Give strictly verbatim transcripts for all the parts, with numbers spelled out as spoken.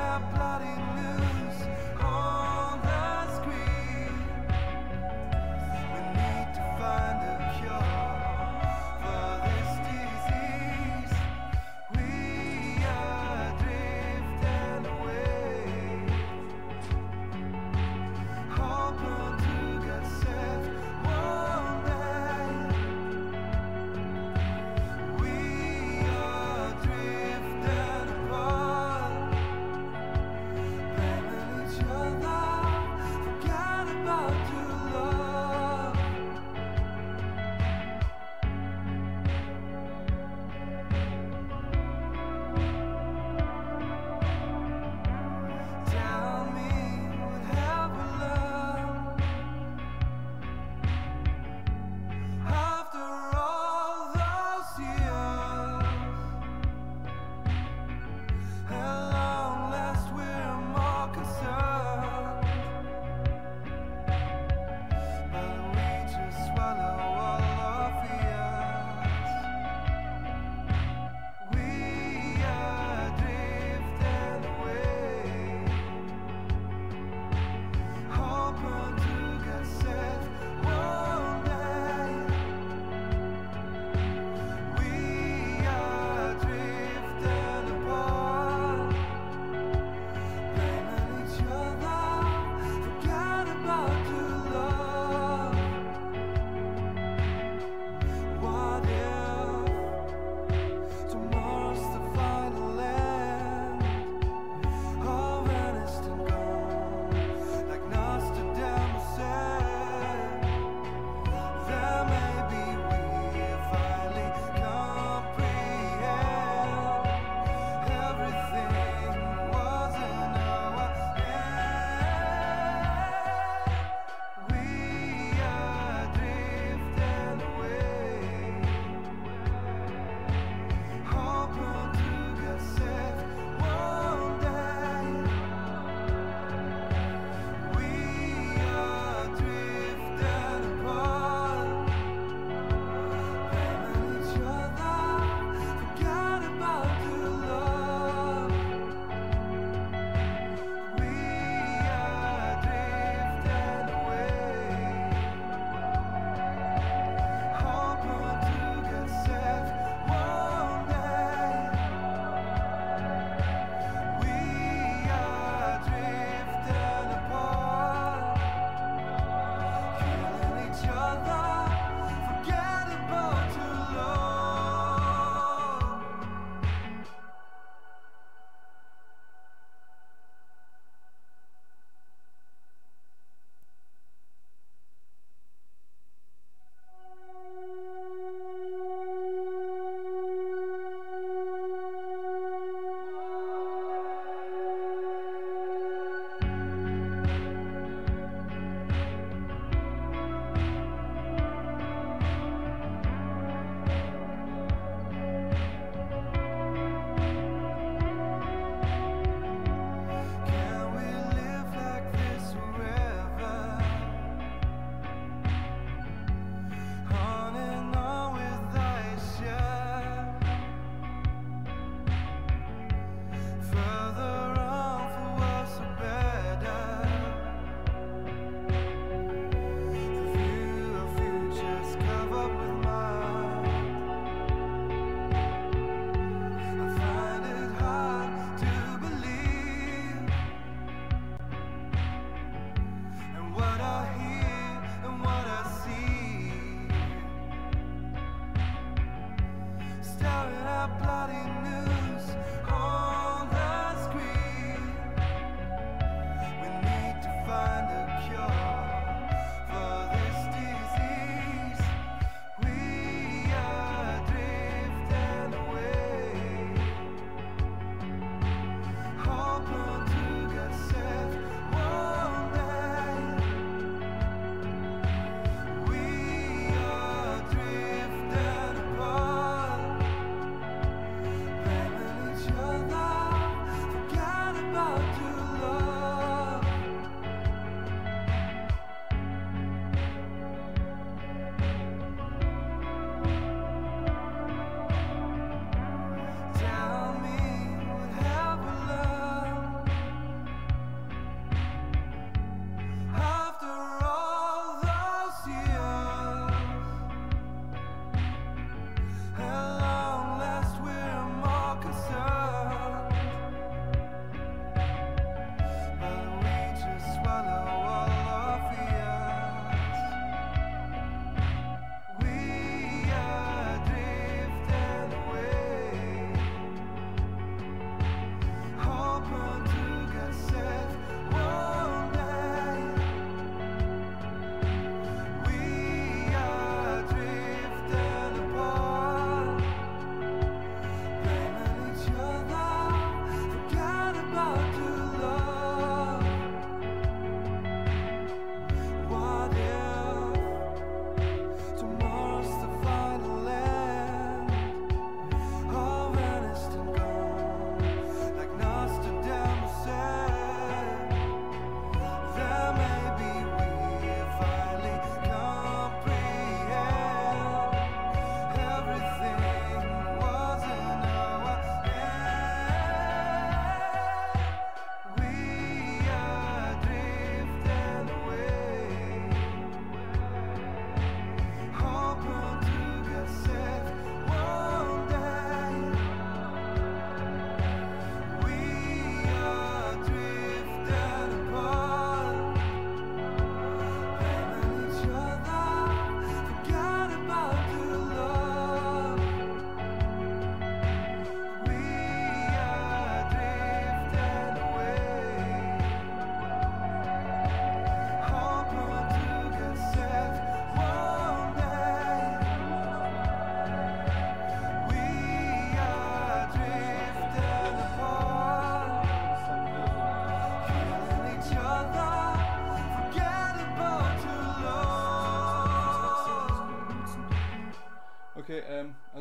We are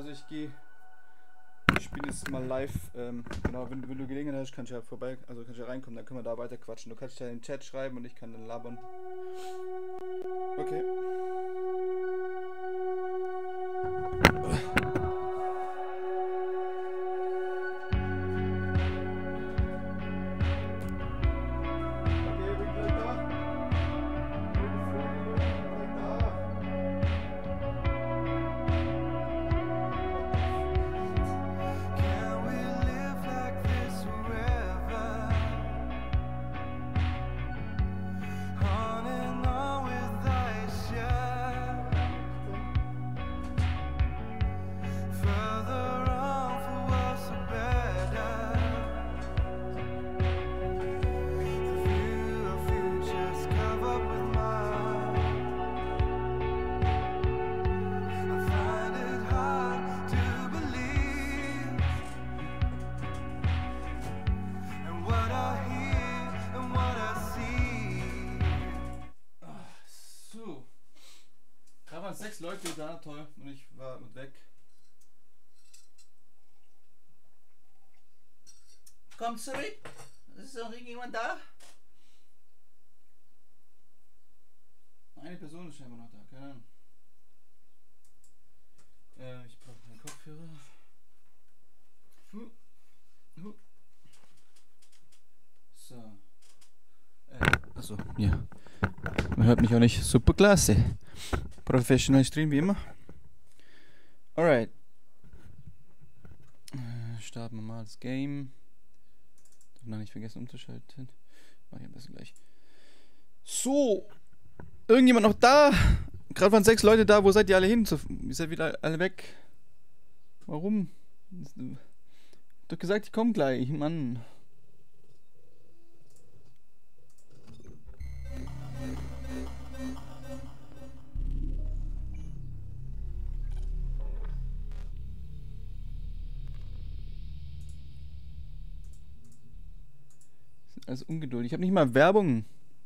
Also ich gehe, ich spiele jetzt mal live, ähm, genau, wenn, wenn du Gelegenheit hast, kannst du ja vorbei, also kannst du ja reinkommen, dann können wir da weiter quatschen. Du kannst ja in den Chat schreiben und ich kann dann labern. Okay. Sechs Leute da, toll, und ich war mit weg. Kommt zurück! Ist noch irgendjemand da? Eine Person ist scheinbar noch da, keine Ahnung. Äh, ich brauche meinen Kopfhörer. Huh. Huh. So. Äh, achso, ja. Man hört mich auch nicht. Super klasse. Professional Stream wie immer. Alright. Äh, starten wir mal das Game. Darf noch nicht vergessen umzuschalten. Mach ich am besten gleich. So. Irgendjemand noch da? Gerade waren sechs Leute da. Wo seid ihr alle hin? Ihr seid wieder alle weg. Warum? Ich hab doch gesagt, ich komme gleich. Mann. Also ungeduldig. Ich habe nicht mal Werbung.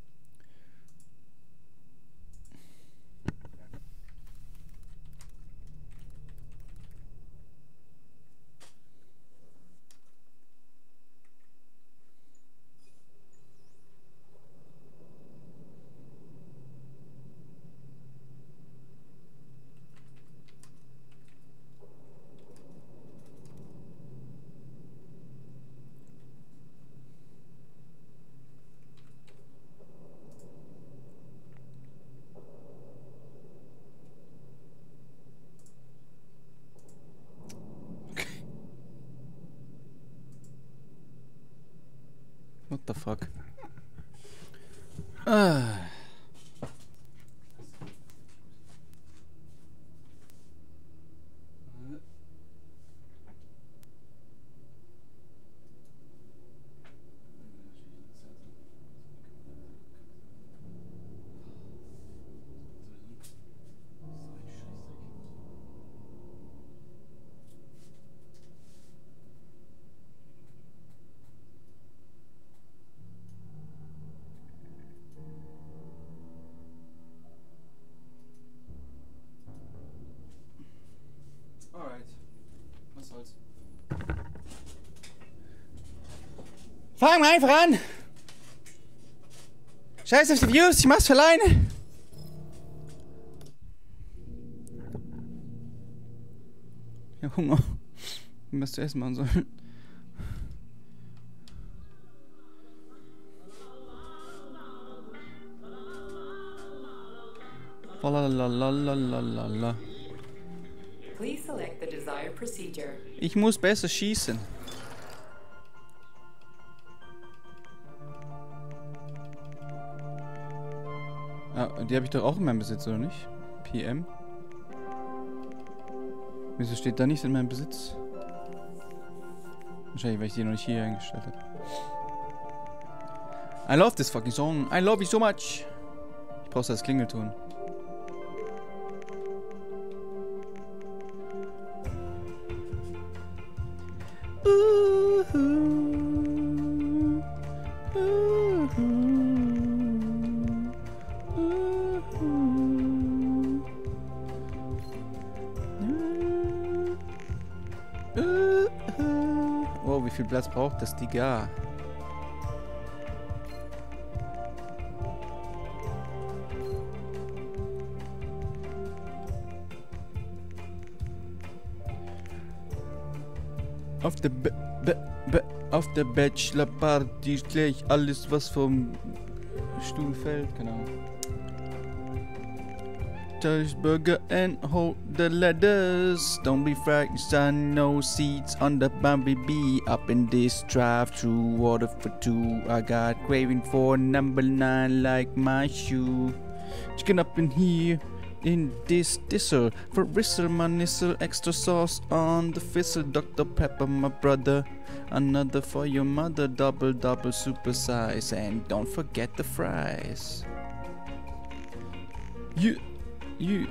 What the fuck? Ah. Alright. Was soll's. Fangen wir einfach an! Scheiß auf die Views, ich mach's für alleine! Ich hab Hunger. Ich was zu essen machen sollen. Lalalalalalala. Please select the desired procedure. Ich muss besser schießen. Ah, die habe ich doch auch in meinem Besitz, oder nicht? P M. Wieso steht da nichts in meinem Besitz? Wahrscheinlich, weil ich die noch nicht hier eingestellt habe. I love this fucking song. I love you so much. Ich brauche das Klingelton. viel Platz braucht das Digga? Auf der Be Be Be auf der Bachelor-Party gleich alles, was vom Stuhl fällt. Keine Ahnung. Touch burger and hold the ladders. Don't be frightened, son. No seats on the bumblebee. Up in this drive-through, water for two. I got craving for number nine like my shoe. Chicken up in here. In this diesel, for whistle, my nissel, extra sauce on the fizzle, Doctor Pepper, my brother, another for your mother, double, double, super size, and don't forget the fries. You, you.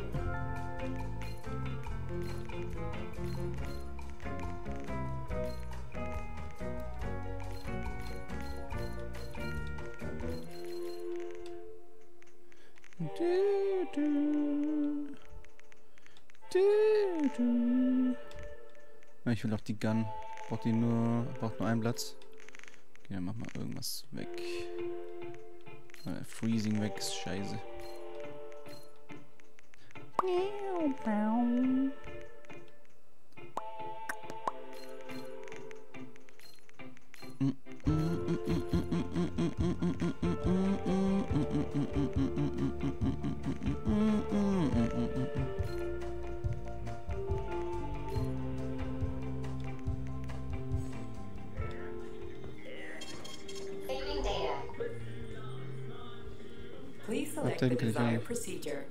Du, du. Du, du. Ja, ich will auch die Gun. Braucht die nur. Braucht nur einen Platz. Okay, dann mach mal irgendwas weg. Äh, Freezing weg ist scheiße. Please select the desired procedure.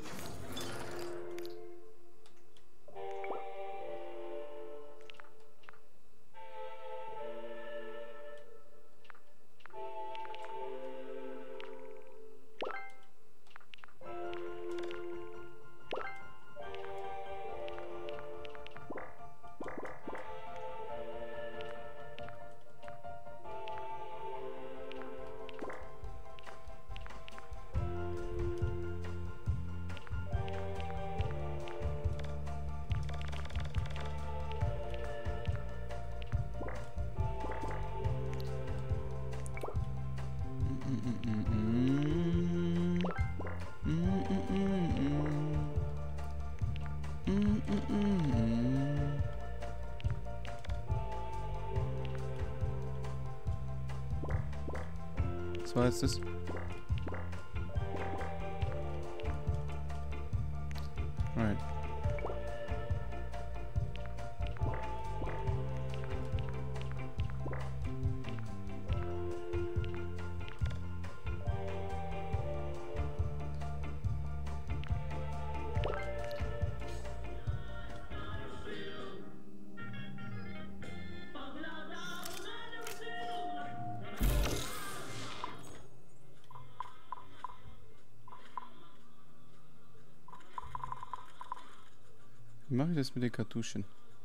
Was war jetzt das? Right. Wie mache ich das mit den Kartuschen?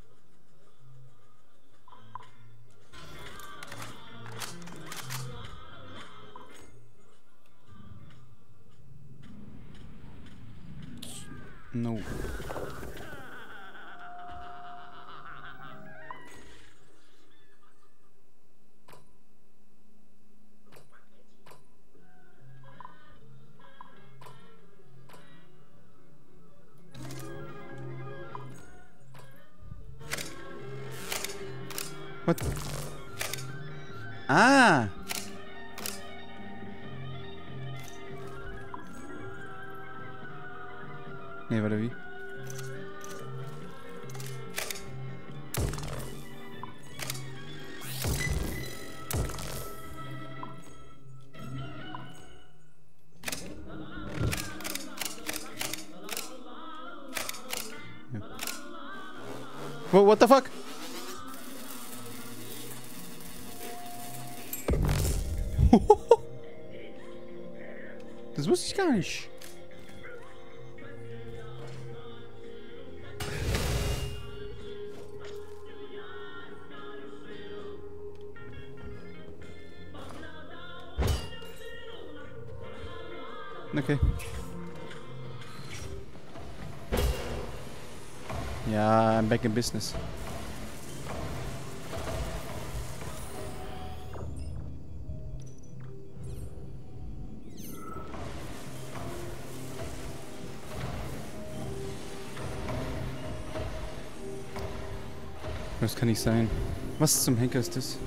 No. What? Ah! Nee, warte, wie? Ja. Whoa, what the fuck? Das wusste ich gar nicht. Okay. Ja, I'm back in business. Das kann nicht sein. Was zum Henker ist das?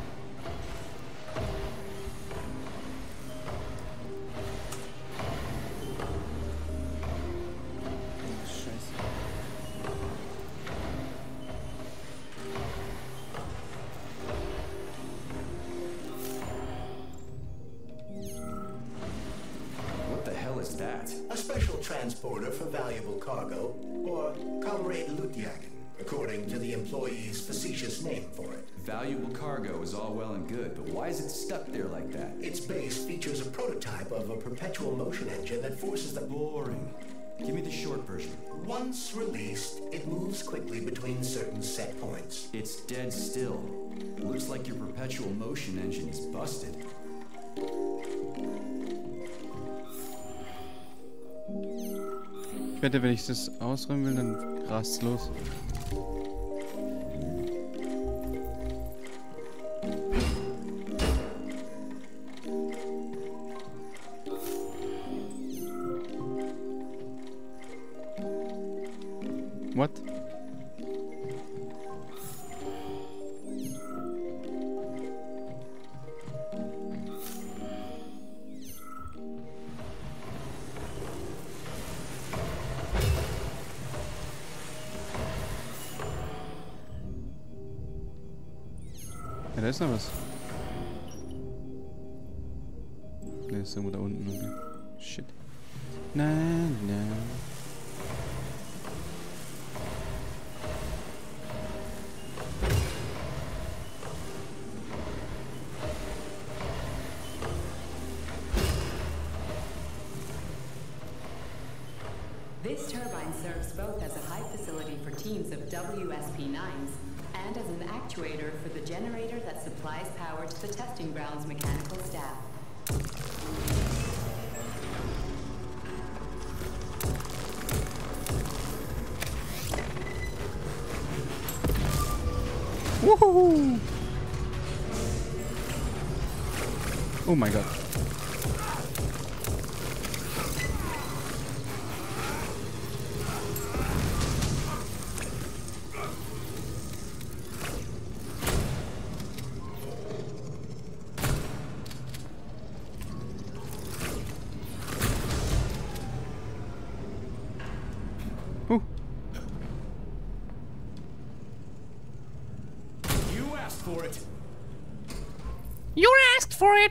A special transporter for valuable cargo, or Comrade Lutyakin, according to the employee's facetious name for it. Valuable cargo is all well and good, but why is it stuck there like that? Its base features a prototype of a perpetual motion engine that forces the... Boring. Give me the short version. Once released, it moves quickly between certain set points. It's dead still. Looks like your perpetual motion engine is busted. Ich wette, wenn ich das ausräumen will, dann rast es los. What? Ja, da ist noch was. Ne, ist irgendwo da unten. Okay. Shit. Nein, nein. This turbine serves both as a high facility for teams of W S P nines and as an actuator for the generator that supplies power to the testing ground's mechanical staff. Woohoo! Oh my god. Ooh. You asked for it. You asked for it.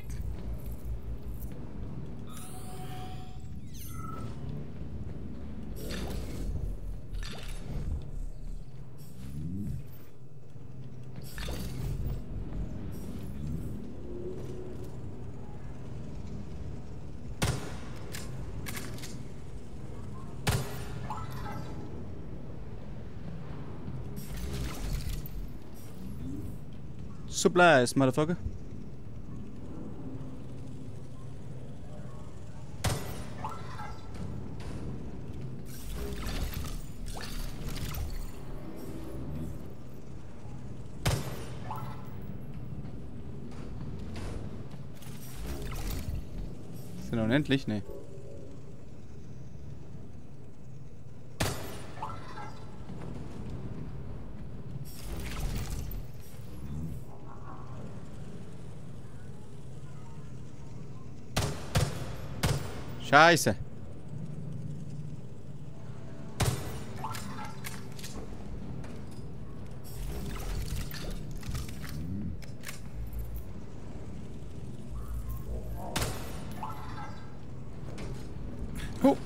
Supplies, motherfucker. Ist denn unendlich? Nee. Scheiße. Oh.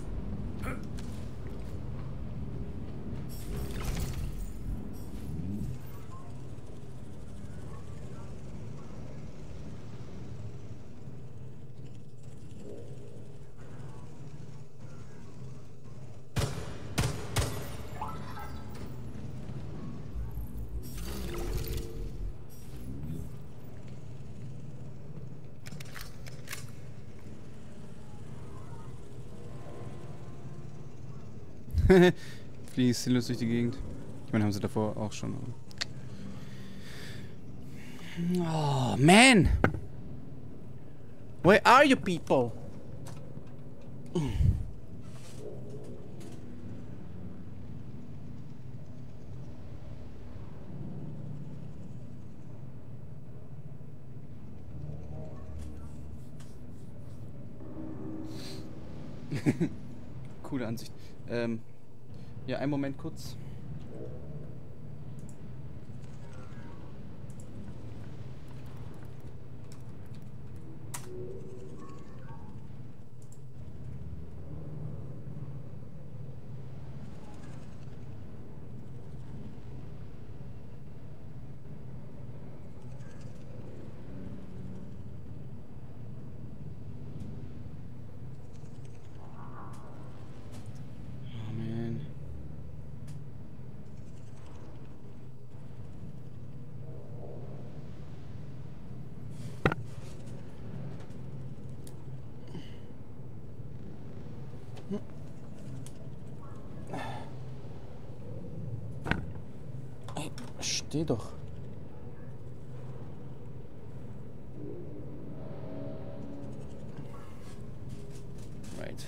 Fliegen sinnlos durch die Gegend. Ich meine, haben sie davor auch schon. Oh, man! Where are you people? Coole Ansicht. Ähm, ja, einen Moment kurz. Ey, steh doch. Right.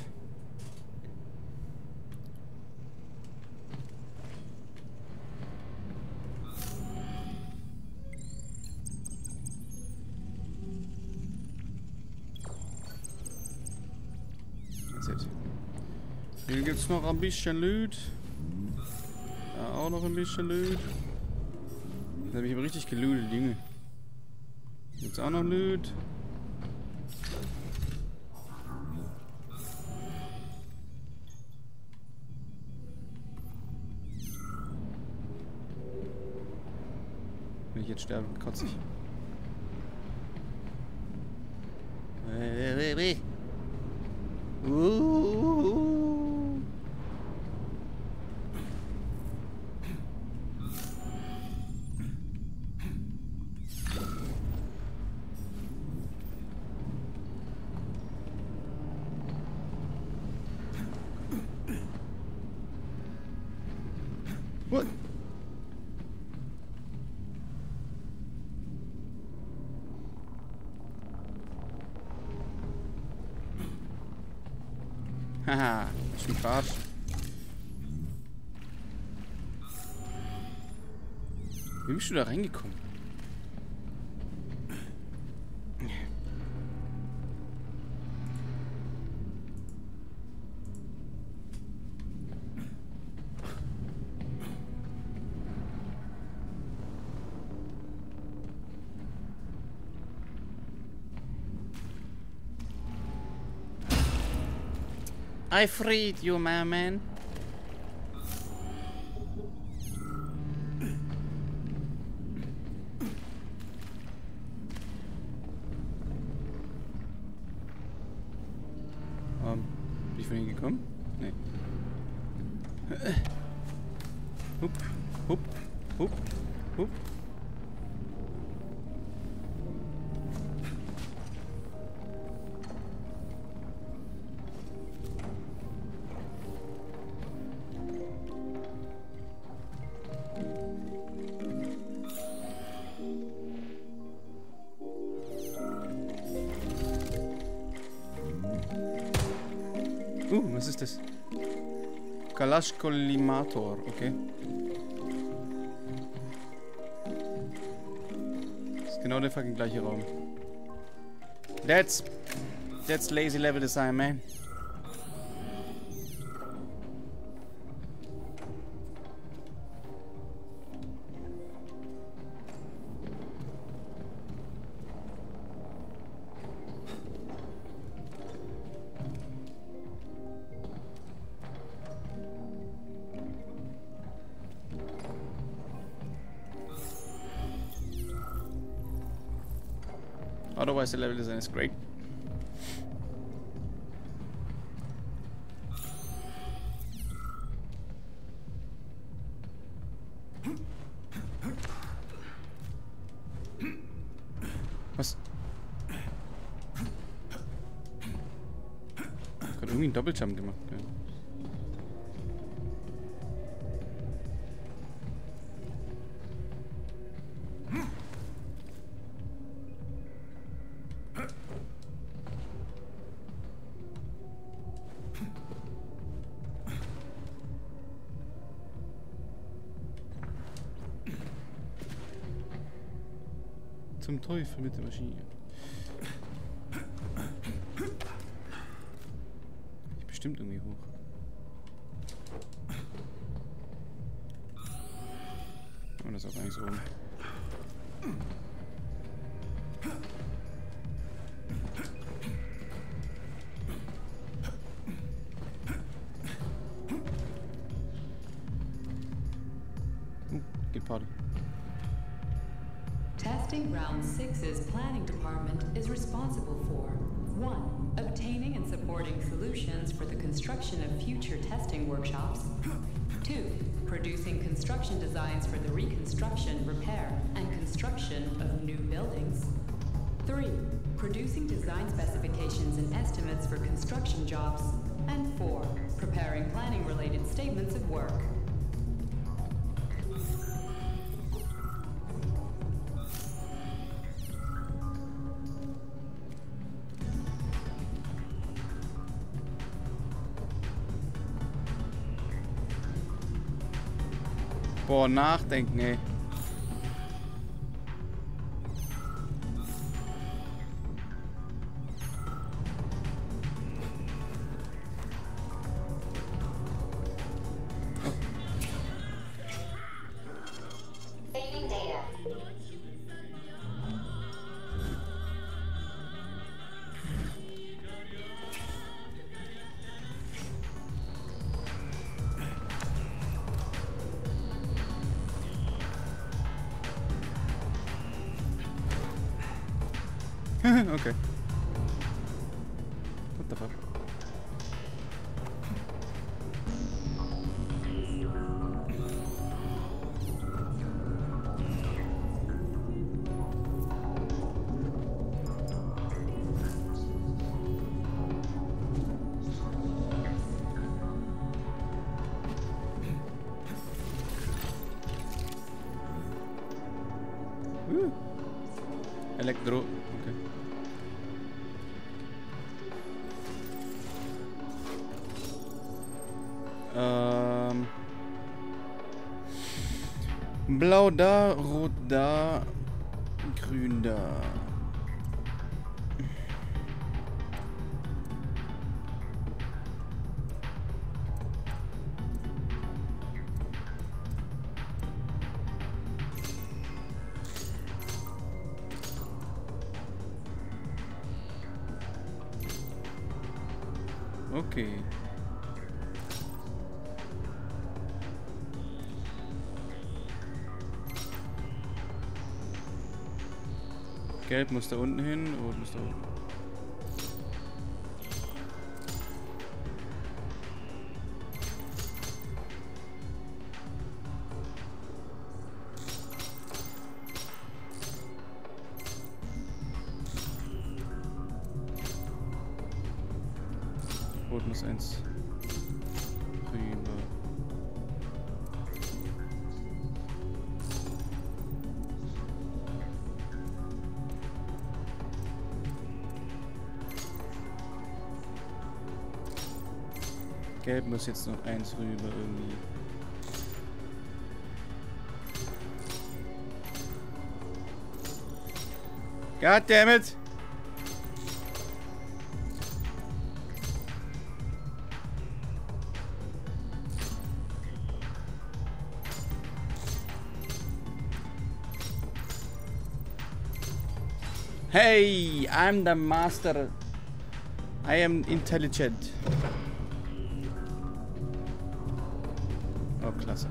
That's it. Hier gibt's noch ein bisschen Loot. Da auch noch ein bisschen Loot. Da habe ich aber richtig gelootet, Junge. Gibt's auch noch Loot. Wenn ich jetzt sterbe, kotze ich. Uh. What? Haha, ist schon Quatsch. Wie bist du da reingekommen? I freed you, my man. Um, bin ich von hier gekommen? Nee. Hup, hup, hup, hup. Uh, was ist das? Kalaschkollimator, okay. Das ist genau der fucking gleiche Raum. That's... That's lazy level design, man. Otherwise, the level design is great. Was? Ich hab grad irgendwie einen Doppeljump gemacht. Ja. Zum Teufel mit der Maschine. Ich bestimmt irgendwie hoch. Oh, das ist auch gar nicht so oben. Uh, geht Party. Testing Ground six's planning department is responsible for one. Obtaining and supporting solutions for the construction of future testing workshops. two. Producing construction designs for the reconstruction, repair, and construction of new buildings. three. Producing design specifications and estimates for construction jobs. And four. Preparing planning-related statements of work. Boah, nachdenken, ey. Saving data. Okay. What the fuck? Uh. Elektro. Okay. Ähm. Blau da, rot da, grün da. Okay. Gelb muss da unten hin, rot muss da oben. Rot muss eins rüber. Gelb muss jetzt noch eins rüber irgendwie. God damn it! Hey, I'm the master. I am intelligent. Oh, klasse.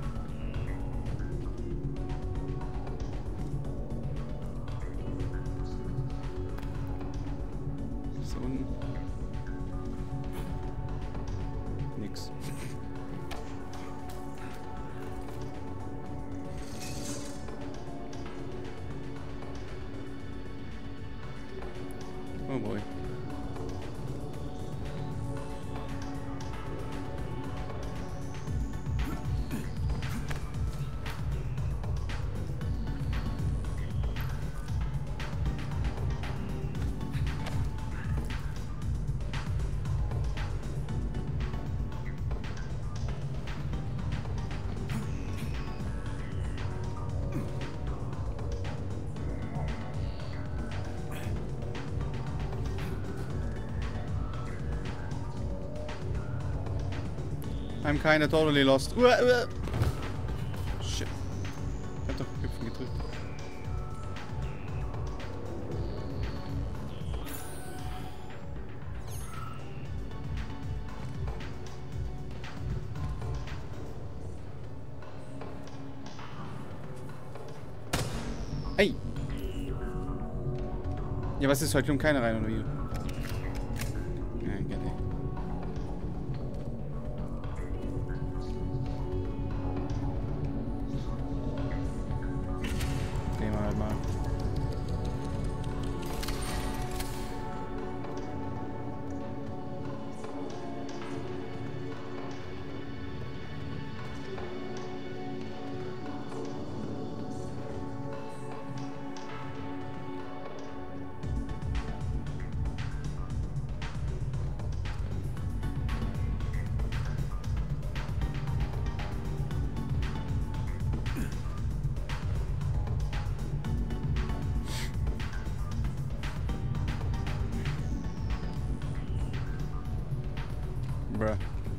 So unten. Nix. Oh boy. I'm kinda totally lost. Uah, uah. Shit. Ich hab doch Hüpfen gedrückt. Ey! Ja, was ist heute? Kommt keiner rein, oder wie? Ja, geht nicht. Drehen wir halt mal. Bruh.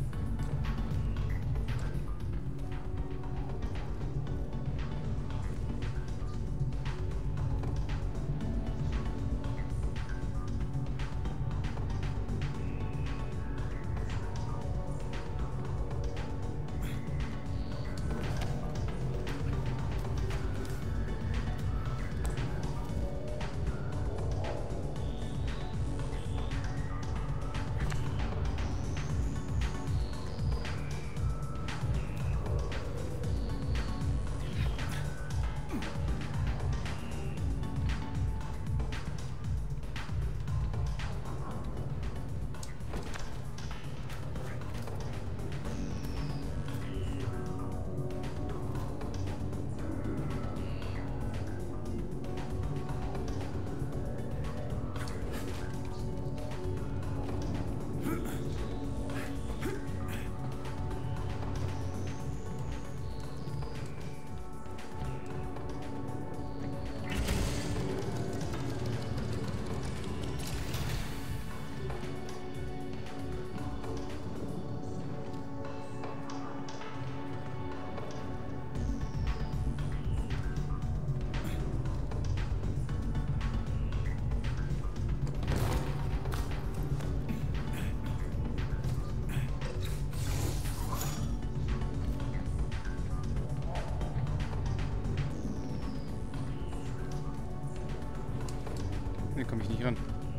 Hier komme ich nicht ran.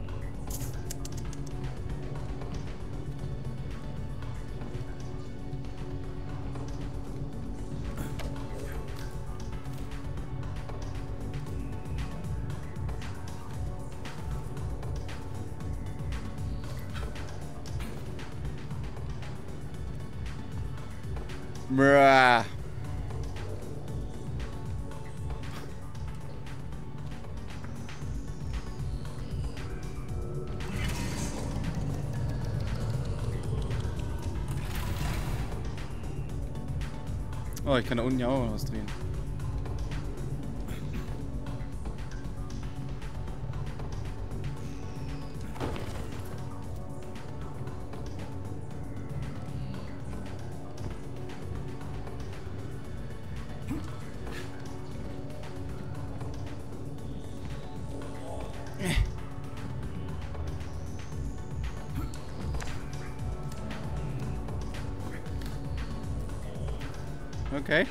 Bruh. Oh, ich kann da unten ja auch was drehen. Okay.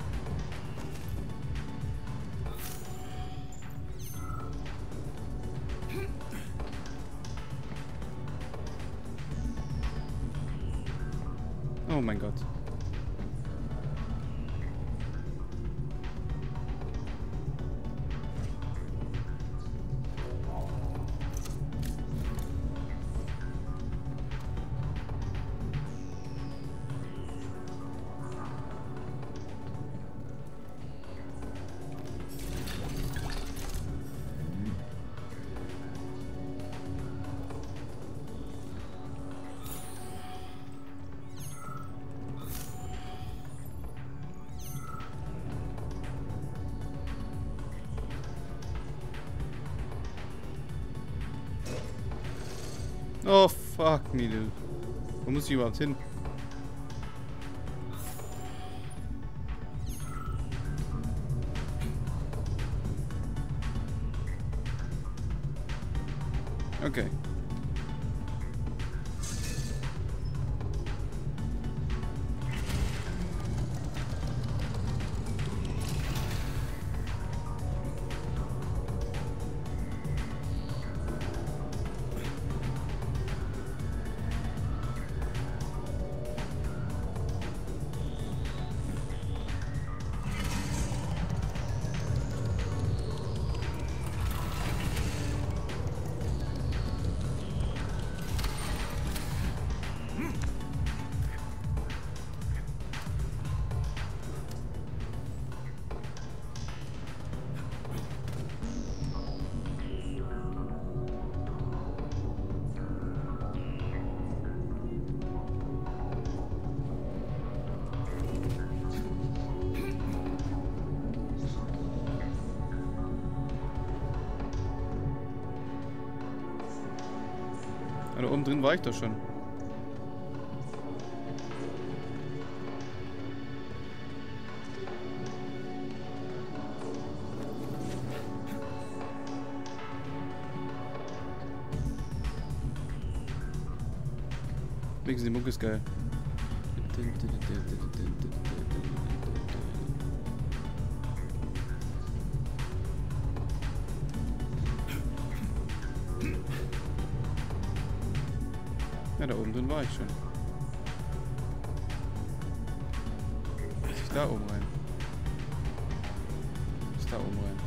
Oh mein Gott. Oh, fuck me, dude. Wo muss ich überhaupt hin? Okay. Da oben drin war ich doch schon. Wenigstens die Mucke ist geil. Ja, da oben drin war ich schon. Muss ich da oben rein? Muss da oben rein?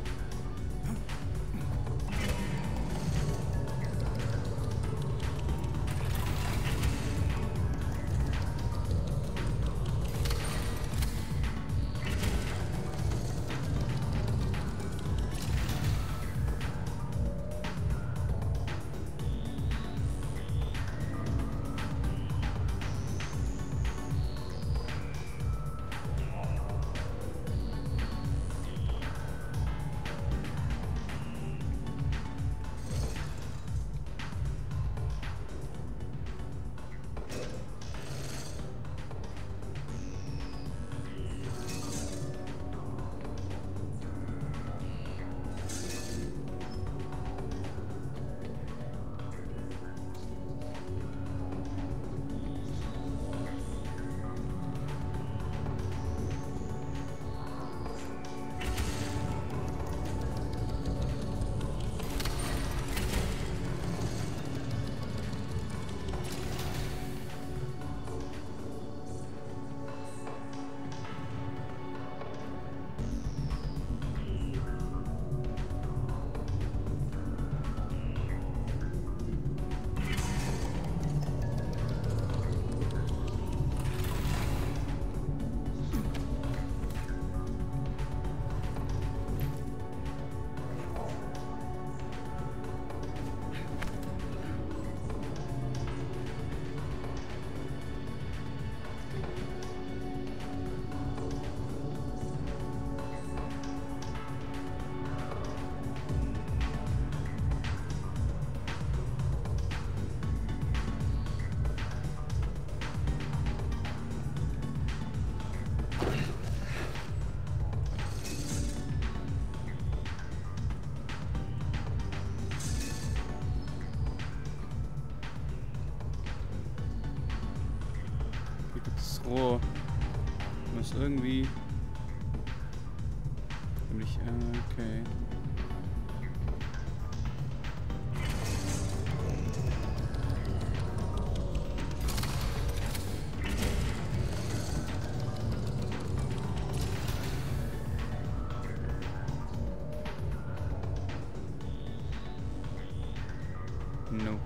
Rohr muss irgendwie nämlich äh, okay. No.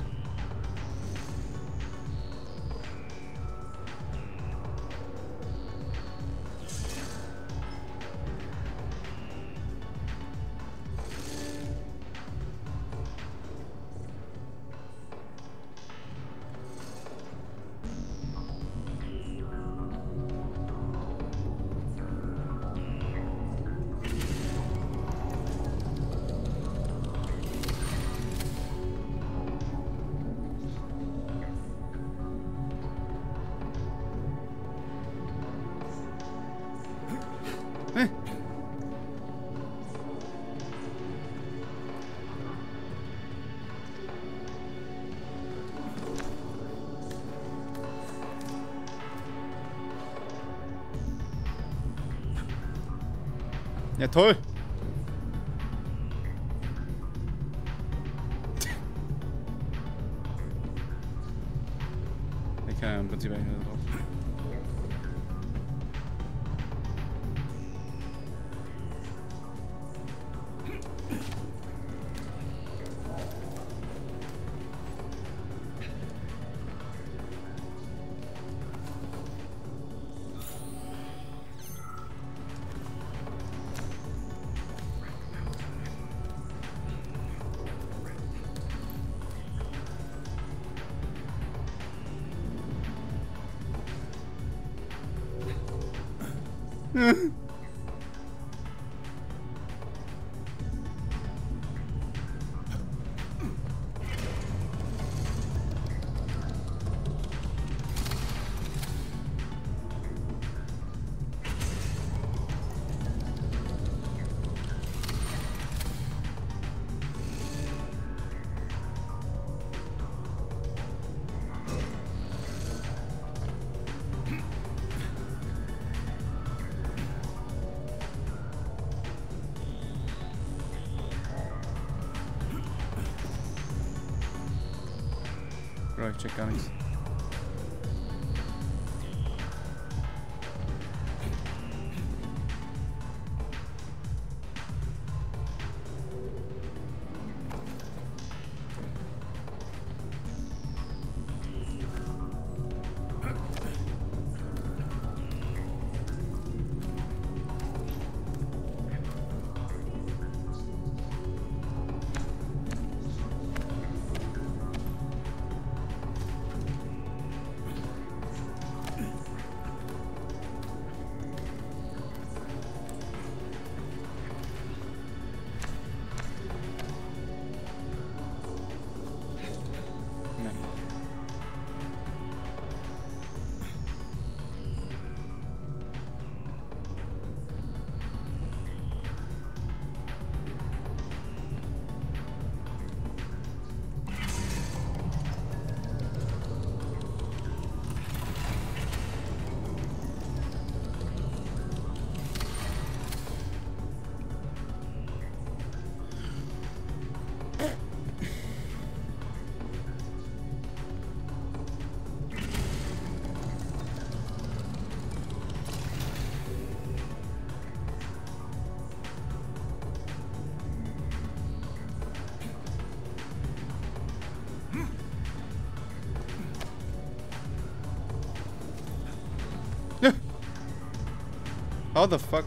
Ja, toll. Ich kann ja im Prinzip eigentlich nur drauf. Bro, ich check gar nichts. How the fuck?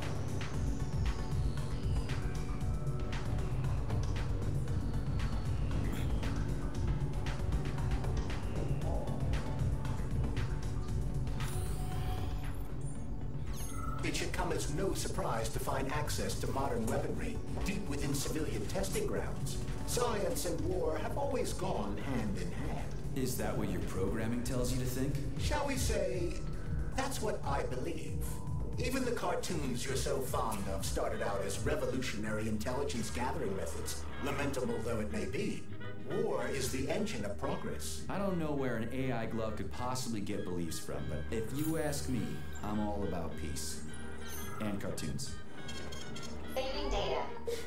It should come as no surprise to find access to modern weaponry deep within civilian testing grounds. Science and war have always gone hand in hand. Is that what your programming tells you to think? Shall we say, that's what I believe. Even the cartoons you're so fond of started out as revolutionary intelligence gathering methods, lamentable though it may be. War is the engine of progress. I don't know where an A I glove could possibly get beliefs from, but if you ask me, I'm all about peace. And cartoons. Saving data.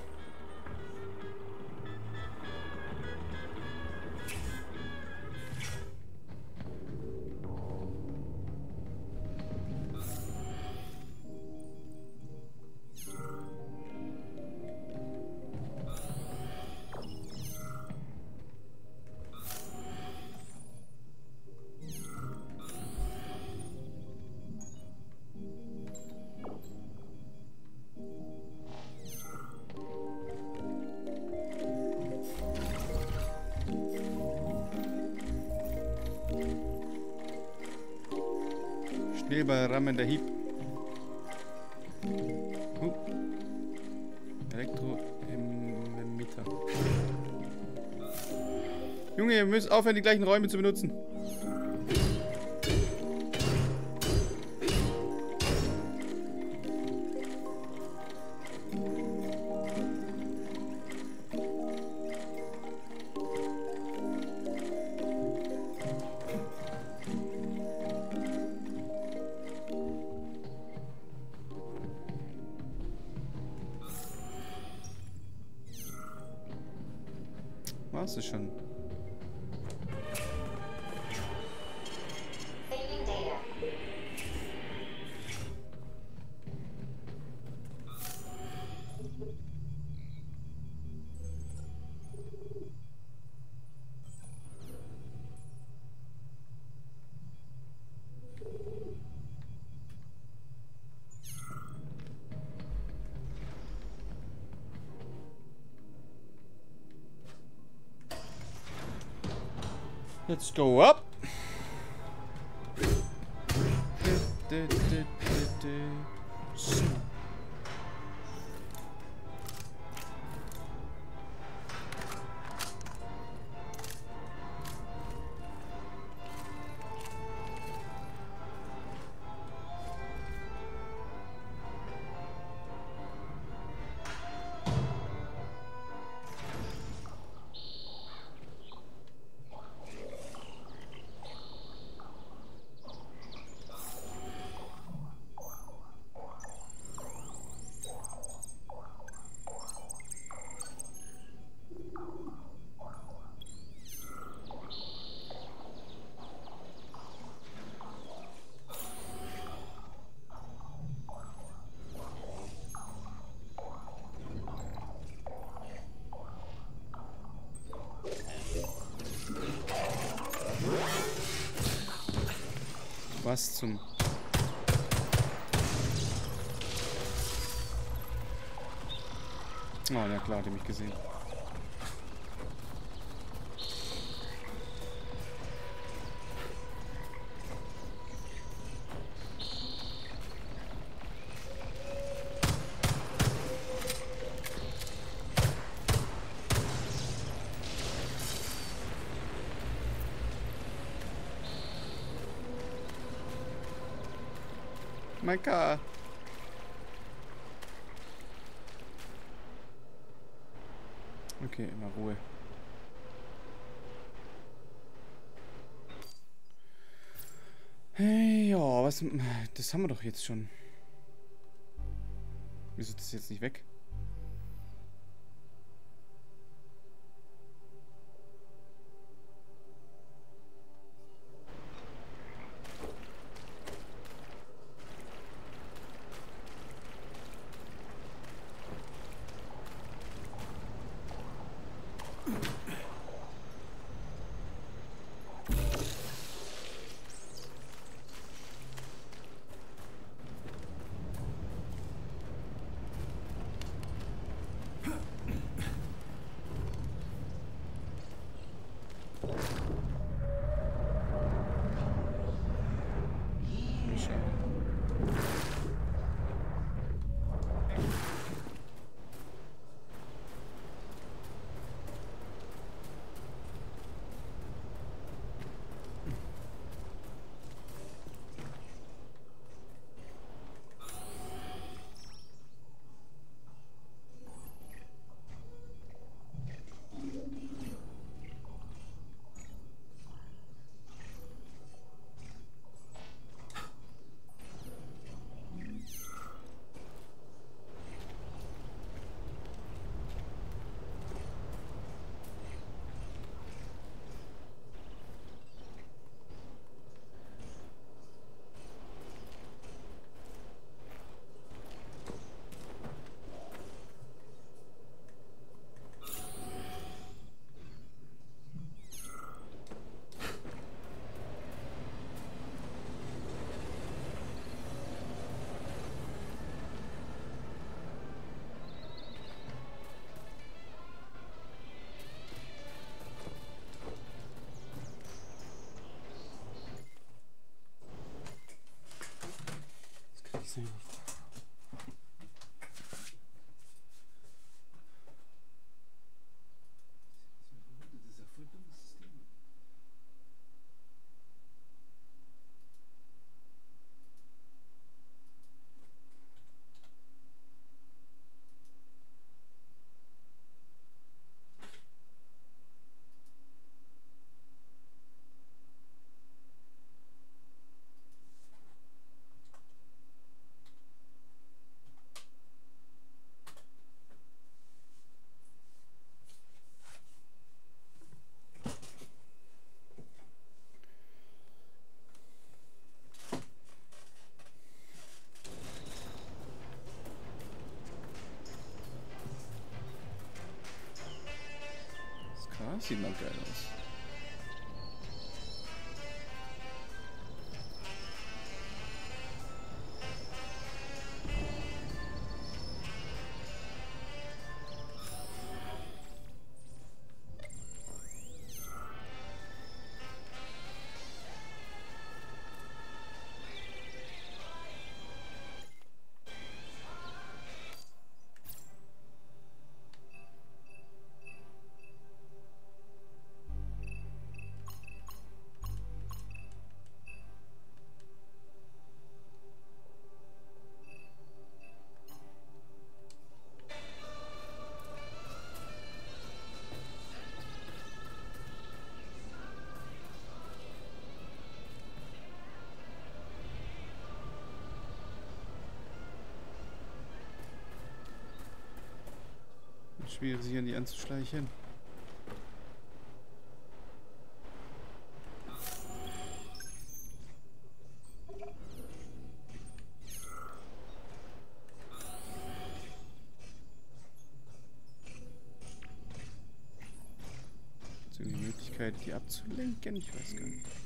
Spielbar rammender Hieb. Uh. Elektro-Emitter. Junge, ihr müsst aufhören, die gleichen Räume zu benutzen. Warst du schon? Saving data. Let's go up. So. Was zum... Oh, ja klar, hat er mich gesehen. Mein Car. Okay, immer Ruhe. Hey, ja, was... Das haben wir doch jetzt schon. Wieso ist das jetzt nicht weg? Das sieht mal geil aus. Schwierig, sich an die anzuschleichen. So die Möglichkeit, die abzulenken, ich weiß gar nicht.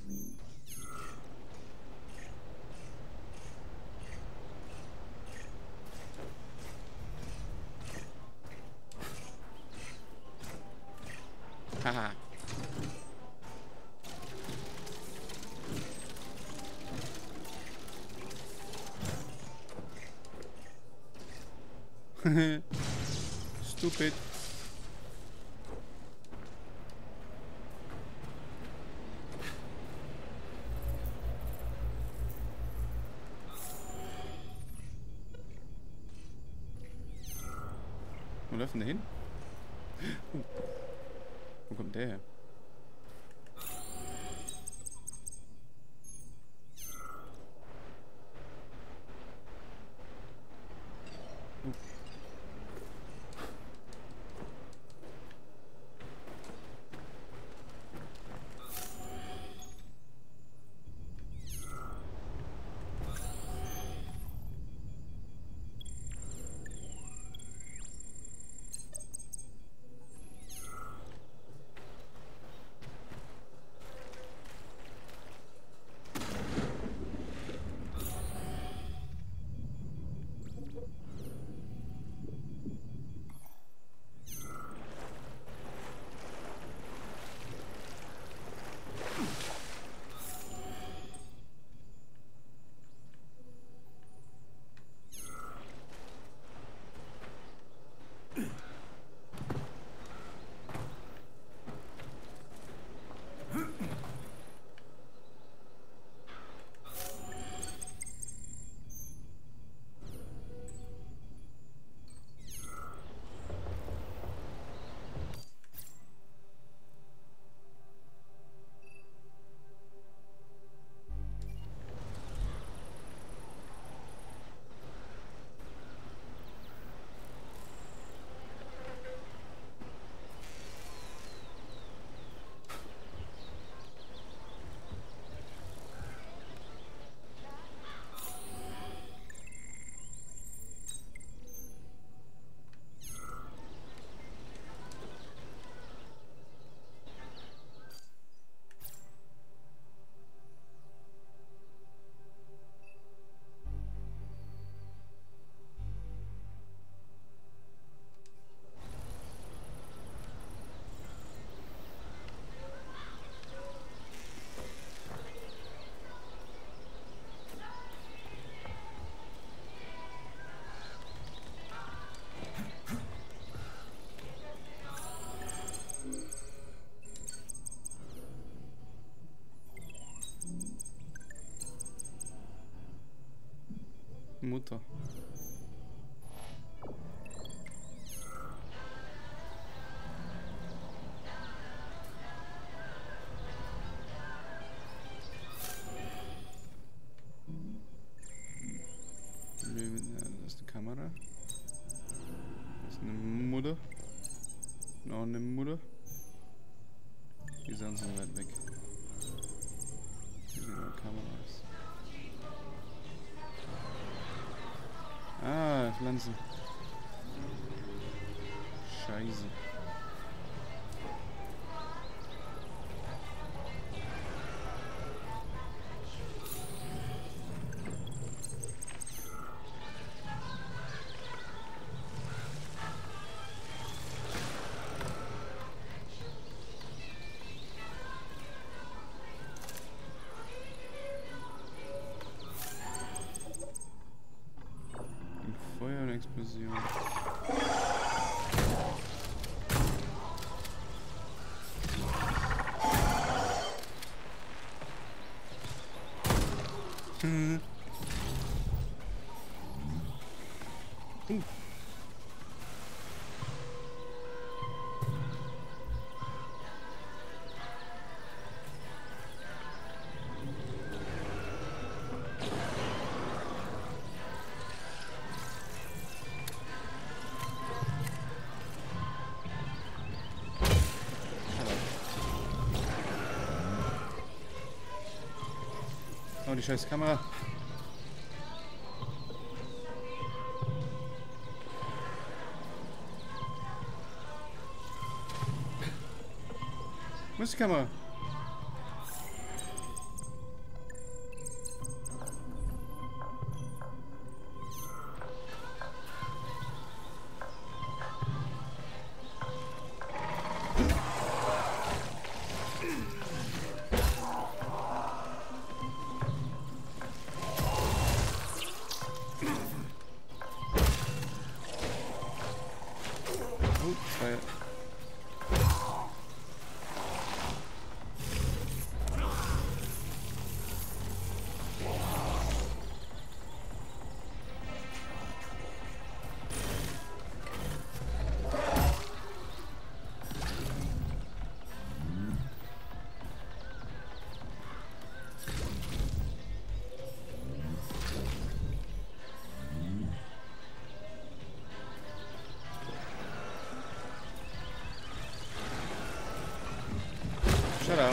Haha. Stupid. Wo läuft denn der hin? Oh. Wo kommt der her? Oh. Mutter. Das ist eine Kamera. Das ist eine Mutter. Noch eine Mutter. Die sind so weit weg. Hier sind noch Kameras. Ah, Pflanzen. Oh, die scheiß Kamera. Wo ist die Kamera? Oh, zwei. Shut up.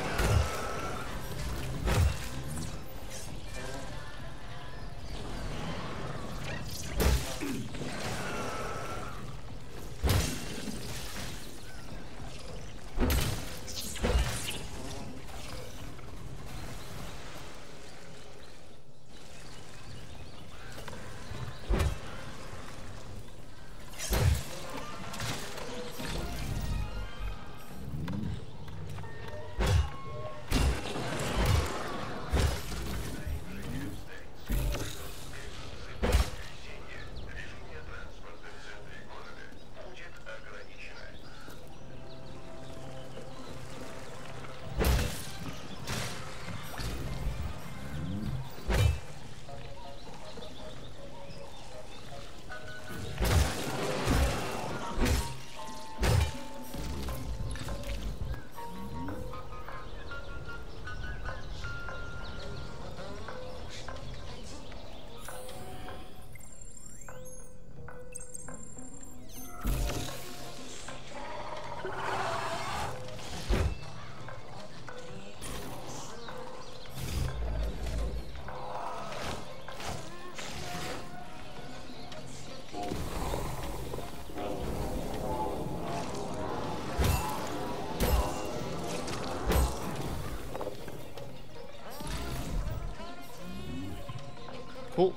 Oh.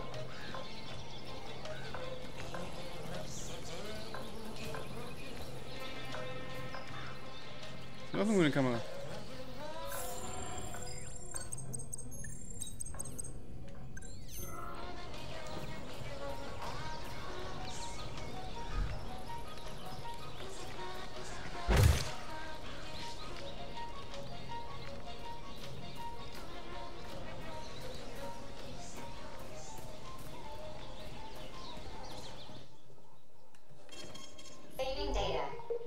Noch eine gute Kamera. Saving data.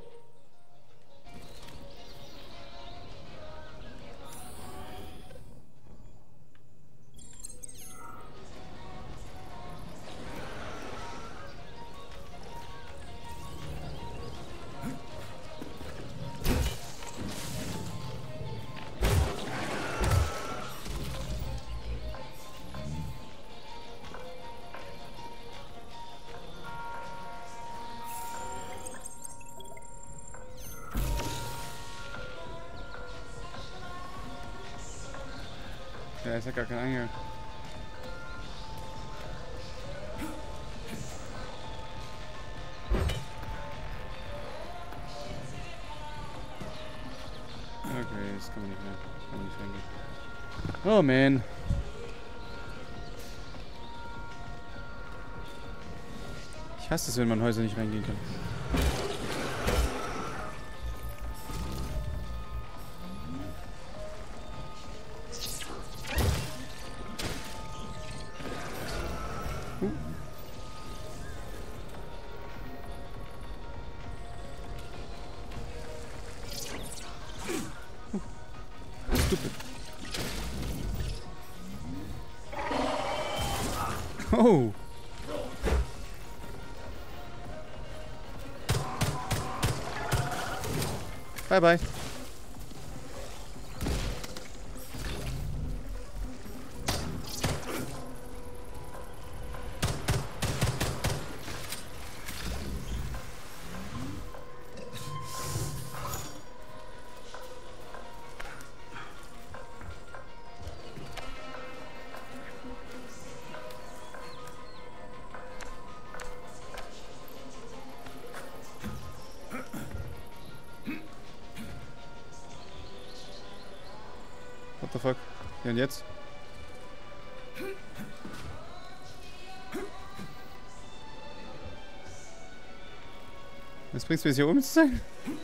Ja, ist ja gar kein Eingang. Okay, jetzt kann man nicht mehr. Kann man nicht reingehen. Oh man. Ich hasse es, wenn man in Häuser nicht reingehen kann. Stupid. Oh. Bye bye. The fuck? Ja, und jetzt? Jetzt bringst du jetzt hier oben zu sein?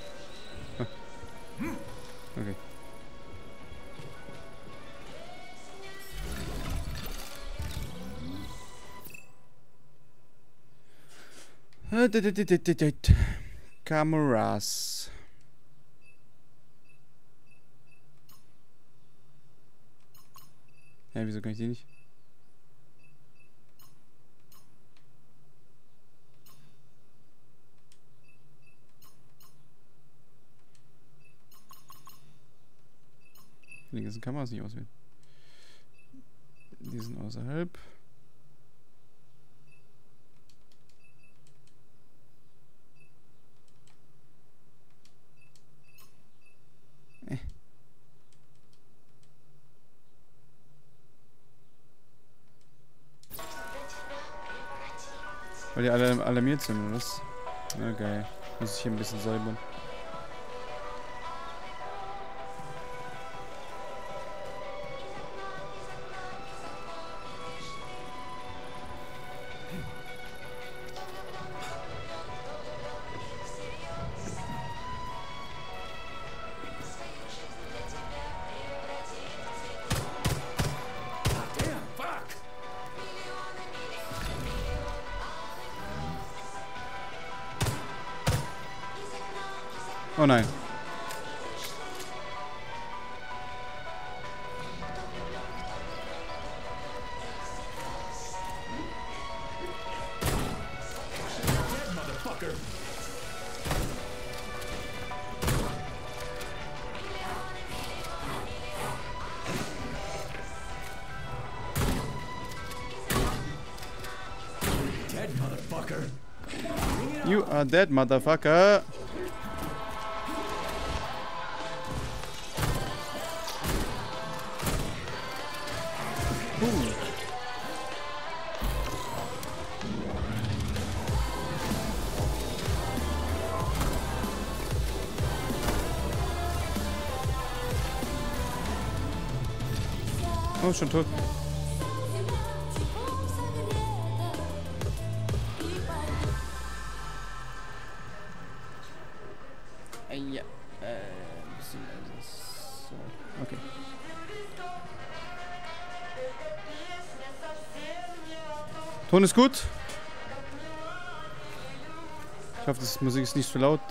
Okay. Cameras. Ja, wieso kann ich die nicht? Die ganzen Kameras nicht auswählen. Die sind außerhalb. Äh. Weil die alle alarmiert sind, oder was? Na geil. Muss ich hier ein bisschen säubern. Oh nein. Dead motherfucker. You are dead, motherfucker. Oh, schon tot. Ja, äh, ein bisschen so. Okay. Ton ist gut. Ich hoffe, die Musik ist nicht zu laut.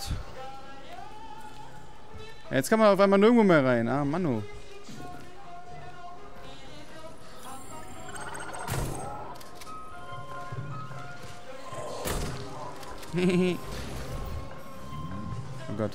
Ja, jetzt kann man auf einmal nirgendwo mehr rein. Ah, Manu. Oh Gott.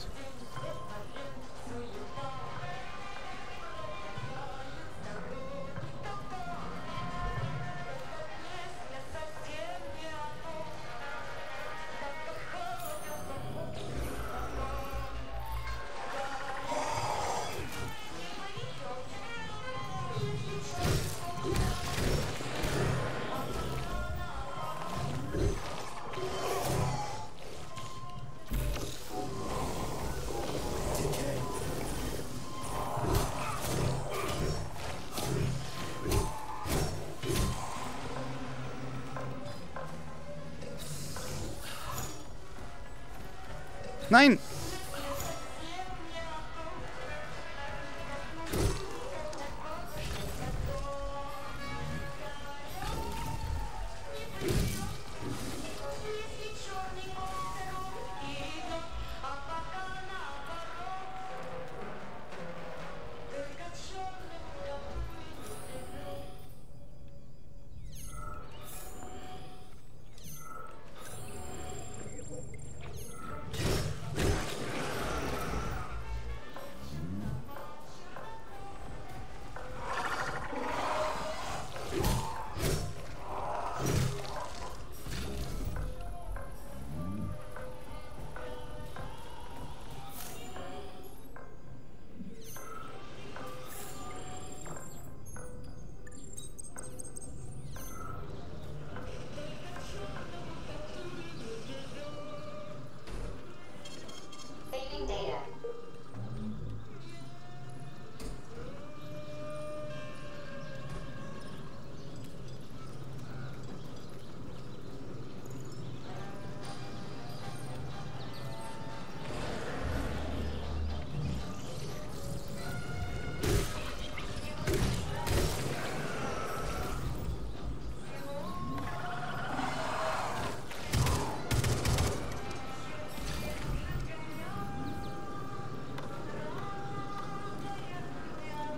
Nein!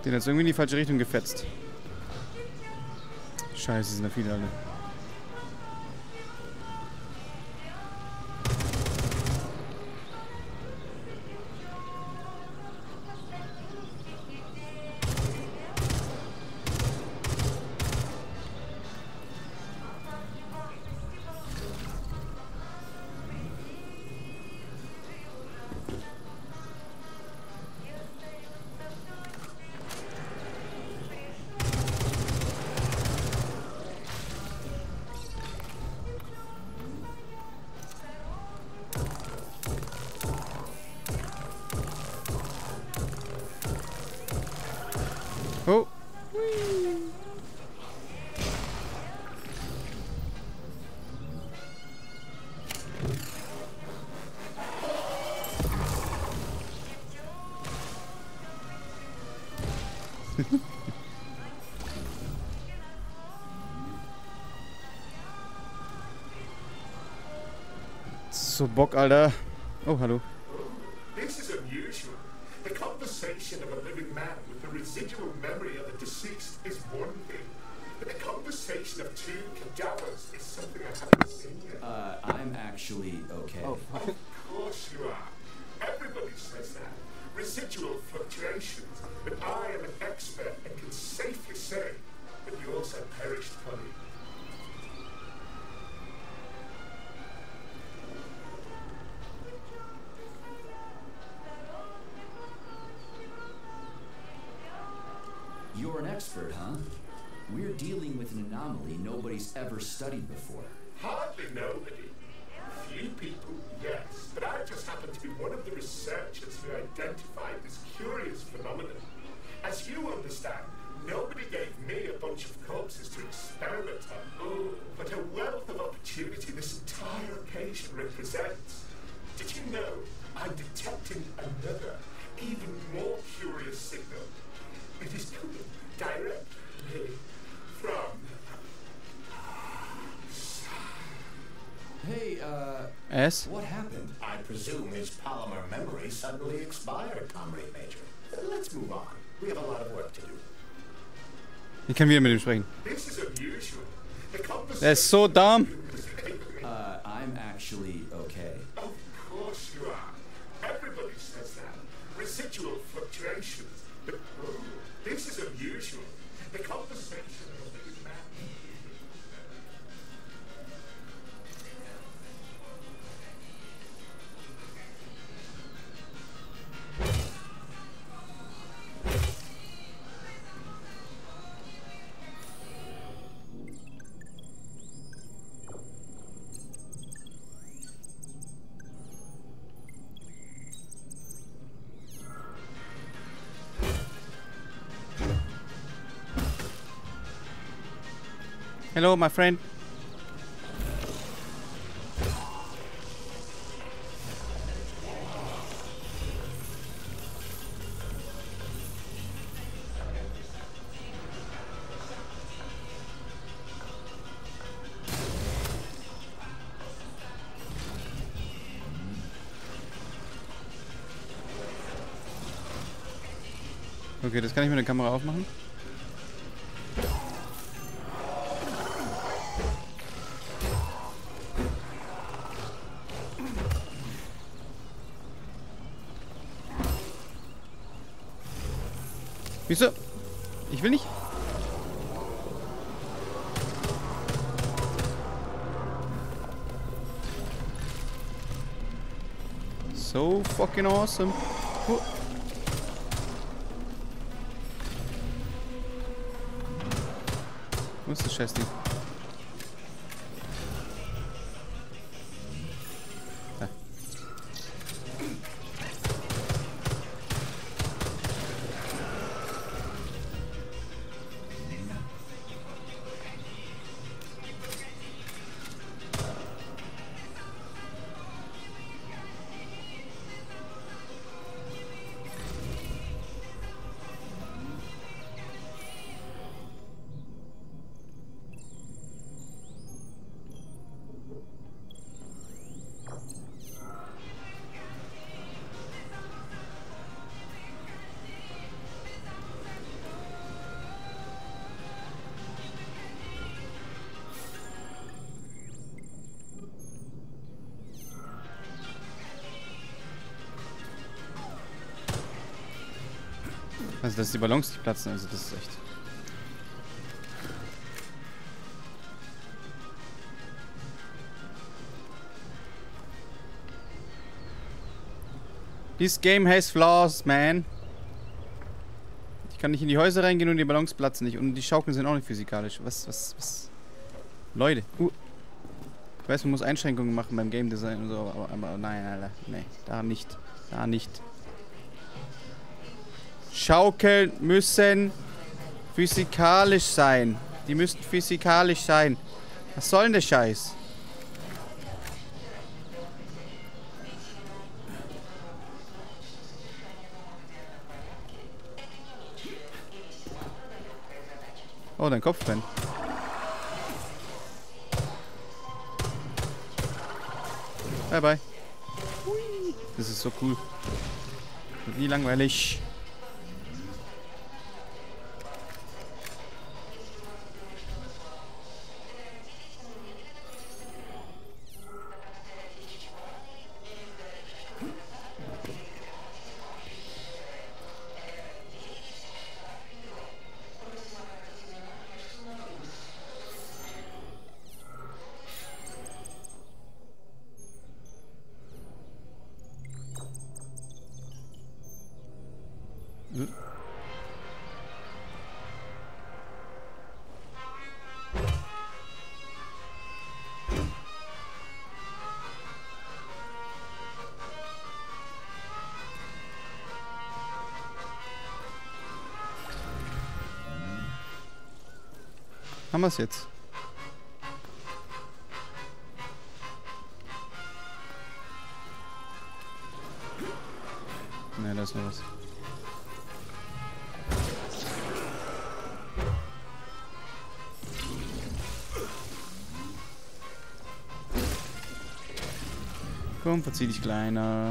Den hat irgendwie in die falsche Richtung gefetzt. Scheiße, sind da viele alle. Oh. So Bock, Alter. Oh, hallo. This is unusual. The conversation of a living man with the residual memory of the deceased is one thing, but the conversation of two cadavers is something I haven't seen yet. Uh, I'm actually okay. Of course you are. Everybody says that. Residual fluctuations. But I am an expert and can safely say that you also perished, Connie. You're an expert, huh? We're dealing with an anomaly nobody's ever studied before. Hardly nobody. Few people, yes, but I just happen to be one of the researchers who identified this curious phenomenon. As you understand, nobody gave me a bunch of corpses to experiment on. Oh, but a wealth of opportunity this entire occasion represents. Did you know I'm detecting another, even more curious signal? It is coming directly from... Hey, uh, S? what happened? I presume his polymer memory suddenly expired, Comrade Major. Let's move on. We have a lot of work to do. Ich kann wieder mit ihm sprechen. This is unusual. The conversation... Er ist so dumm. Uh, I'm actually okay. Of course you are. Everybody says that. Residual fluctuations. But oh, this is unusual. The conversation of a living man. Hello, my friend. Okay, das kann ich mit der Kamera aufmachen. Wieso? Ich will nicht. So fucking awesome. Oh. Wo ist das Scheißding? Da. Also, dass die Ballons nicht platzen, also das ist echt... This game has flaws, man. Ich kann nicht in die Häuser reingehen und die Ballons platzen nicht. Und die Schaukeln sind auch nicht physikalisch. Was, was, was? Leute. Uh. Ich weiß, man muss Einschränkungen machen beim Game Design und so, aber, aber nein, Alter. Nee, da nicht. Da nicht. Schaukeln müssen physikalisch sein. Die müssen physikalisch sein. Was soll denn der Scheiß? Oh, dein Kopf brennt. Bye bye. Das ist so cool. Wird nie langweilig. Haben wir es jetzt? Ne, da ist noch was. Komm, verzieh dich, Kleiner.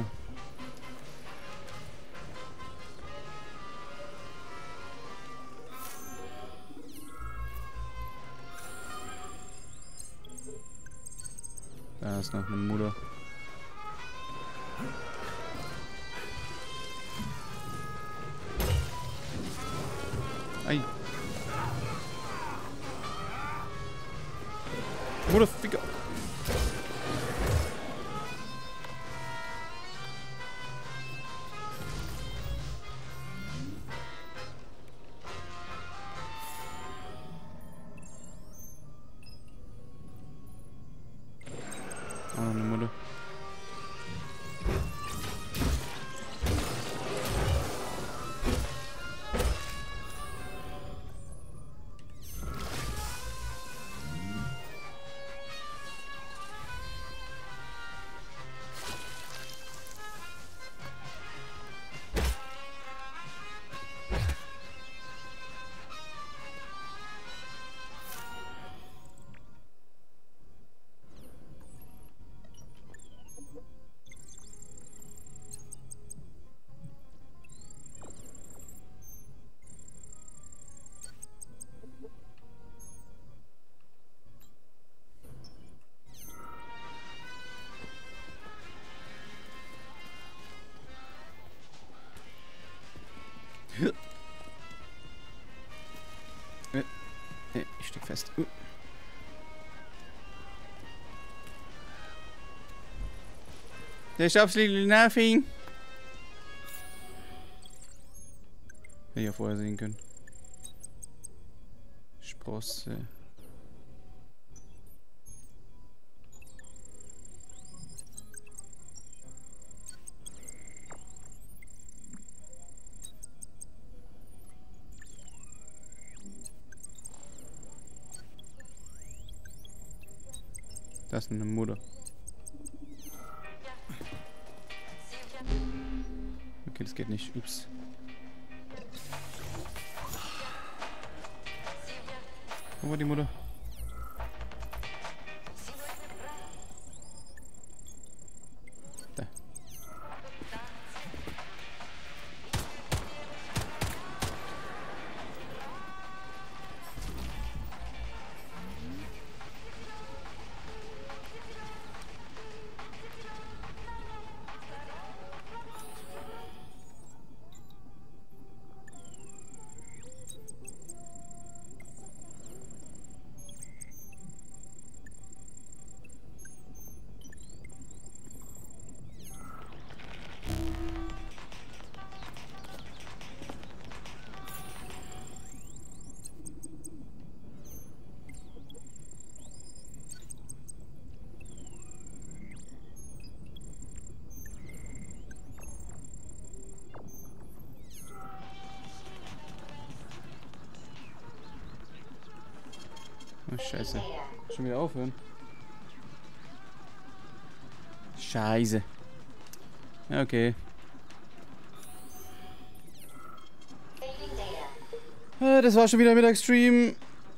Da ist noch eine Mutter. Ei. Mutter, Ficker. Oh, eine Mutter. Ich steck fest. Uh. Der ist absolut nothing. Hätte ich ja vorher sehen können. Sprosse. Das ist eine Mutter. Okay, das geht nicht. Ups. Wo war die Mutter? Da. Ach, scheiße. Schon wieder aufhören. Scheiße. Ja, okay. Äh, das war schon wieder Mittagsstream.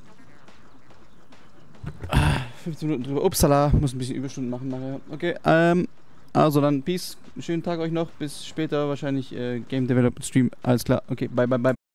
Ah, fünfzehn Minuten drüber. Upsala, muss ein bisschen Überstunden machen nachher. Okay, ähm, also dann Peace. Schönen Tag euch noch. Bis später wahrscheinlich äh, Game Development Stream. Alles klar. Okay, bye, bye, bye.